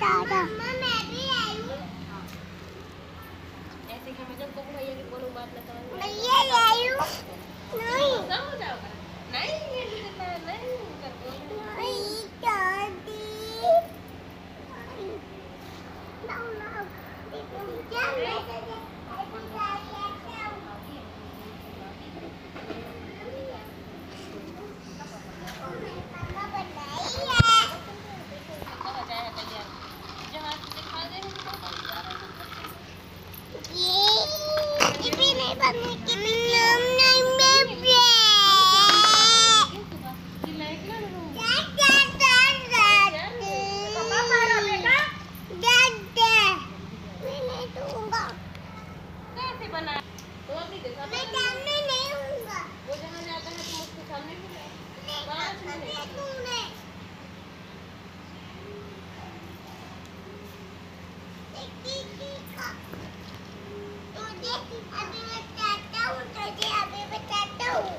मम्मा मैं भी आई हूँ। ऐसे कि मैं जब को भैया की बोलूँ बात ना करूँ। मैं ये आई हूँ। नहीं। सब हो जाएगा। नहीं ये नहीं कर बोल। नहीं दादी। ना ना। क्या मैसेज है? ये भी नहीं बनने के लिए बना तो अपनी देखा मैं सामने नहीं हूँगा वो जहाँ जाता है तुम उसके सामने भी नहीं 5 मिनट तूने अभी बताता हूँ तुझे अभी बताता हूँ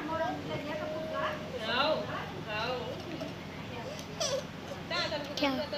क्या